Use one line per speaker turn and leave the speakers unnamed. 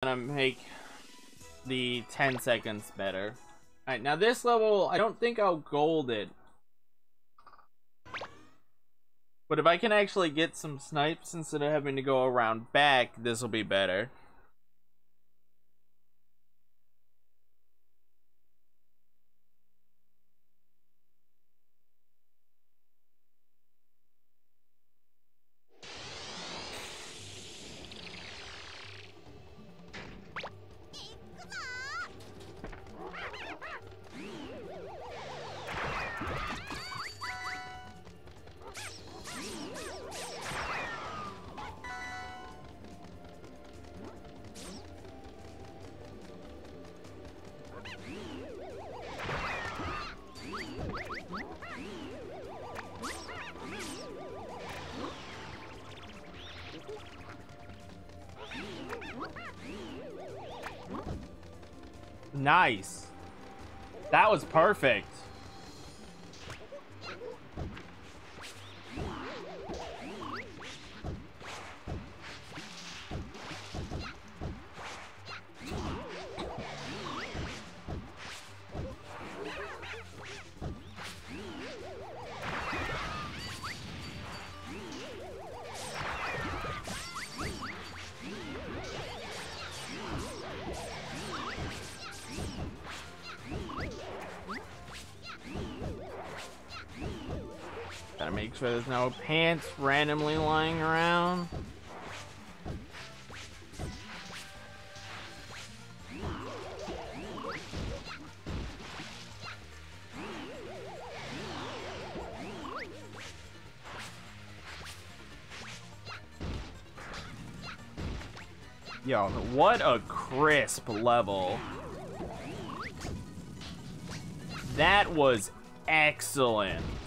gonna make the 10 seconds better. Alright, now this level, I don't think I'll gold it. But if I can actually get some snipes instead of having to go around back, this will be better. Nice. That was perfect. Gotta make sure there's no pants randomly lying around. Yo, what a crisp level. That was excellent.